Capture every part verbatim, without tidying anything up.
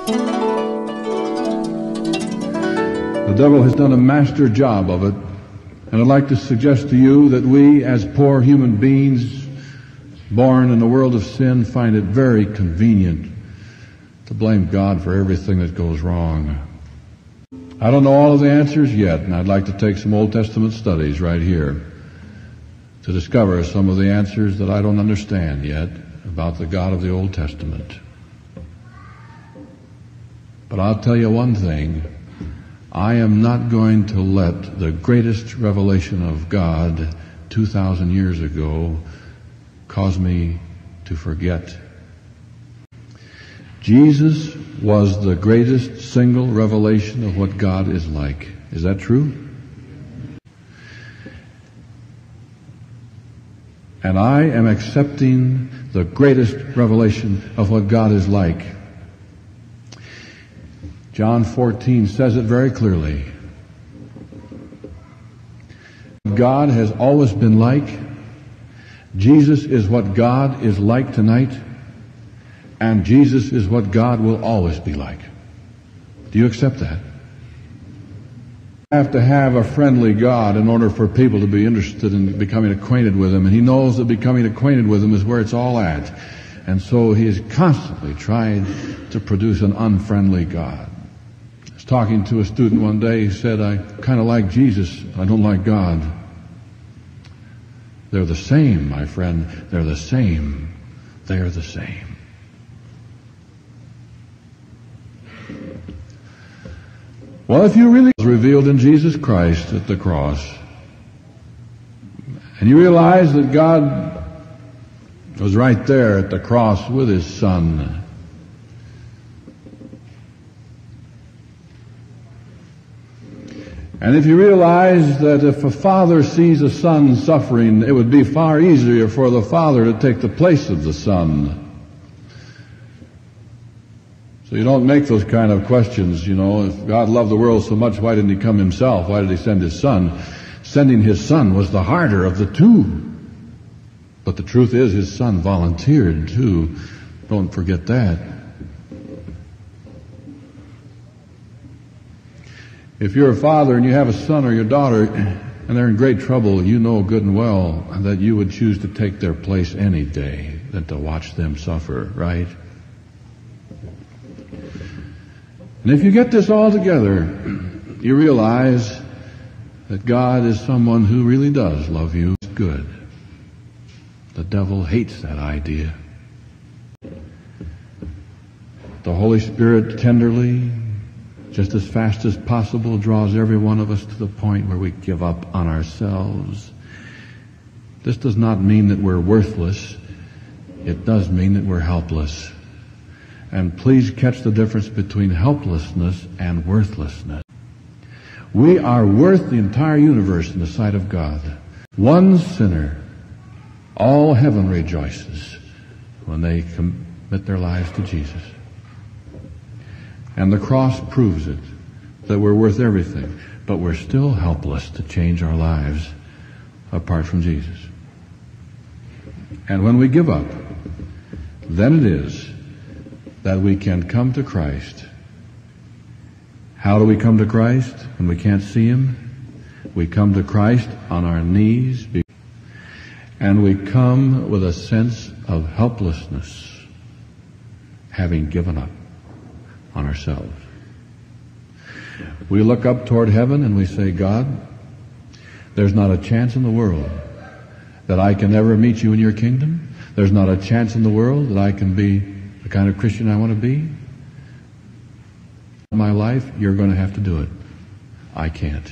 The devil has done a master job of it, and I'd like to suggest to you that we, as poor human beings born in a world of sin, find it very convenient to blame God for everything that goes wrong. I don't know all of the answers yet, and I'd like to take some Old Testament studies right here to discover some of the answers that I don't understand yet about the God of the Old Testament. But I'll tell you one thing. I am not going to let the greatest revelation of God two thousand years ago cause me to forget. Jesus was the greatest single revelation of what God is like. Is that true? And I am accepting the greatest revelation of what God is like. John fourteen says it very clearly. God has always been like. Jesus is what God is like tonight. And Jesus is what God will always be like. Do you accept that? You have to have a friendly God in order for people to be interested in becoming acquainted with Him. And He knows that becoming acquainted with Him is where it's all at. And so He is constantly trying to produce an unfriendly God. I was talking to a student one day. He said, I kind of like Jesus. I don't like God. They're the same, my friend. They're the same. They're the same. Well, if you really was revealed in Jesus Christ at the cross, and you realize that God was right there at the cross with His Son, and if you realize that if a father sees a son suffering, it would be far easier for the father to take the place of the son. So you don't make those kind of questions, you know. If God loved the world so much, why didn't He come Himself? Why did He send His Son? Sending His Son was the harder of the two. But the truth is, His Son volunteered too. Don't forget that. If you're a father and you have a son or your daughter and they're in great trouble, you know good and well that you would choose to take their place any day than to watch them suffer, right? And if you get this all together, you realize that God is someone who really does love you. It's good. The devil hates that idea. The Holy Spirit tenderly, just as fast as possible, draws every one of us to the point where we give up on ourselves. This does not mean that we're worthless. It does mean that we're helpless. And please catch the difference between helplessness and worthlessness. We are worth the entire universe in the sight of God. One sinner, all heaven rejoices when they commit their lives to Jesus. And the cross proves it, that we're worth everything, but we're still helpless to change our lives apart from Jesus. And when we give up, then it is that we can come to Christ. How do we come to Christ when we can't see Him? We come to Christ on our knees, and we come with a sense of helplessness, having given up on ourselves. We look up toward heaven and we say, God, there's not a chance in the world that I can ever meet you in your kingdom. There's not a chance in the world that I can be the kind of Christian I want to be. In my life, you're going to have to do it. I can't.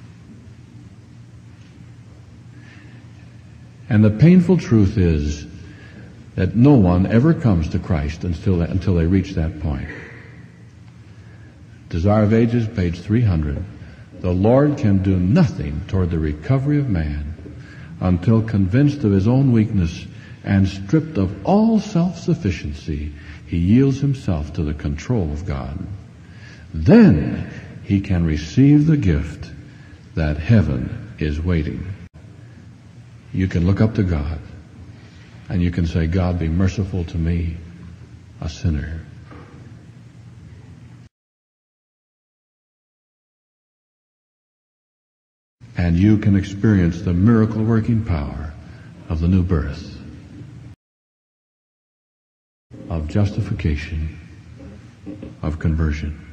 And the painful truth is that no one ever comes to Christ until, until they reach that point. Desire of Ages, page three hundred. The Lord can do nothing toward the recovery of man until convinced of his own weakness and stripped of all self-sufficiency, he yields himself to the control of God. Then he can receive the gift that heaven is waiting. You can look up to God and you can say, God, be merciful to me, a sinner. and you can experience the miracle-working power of the new birth, of justification, of conversion.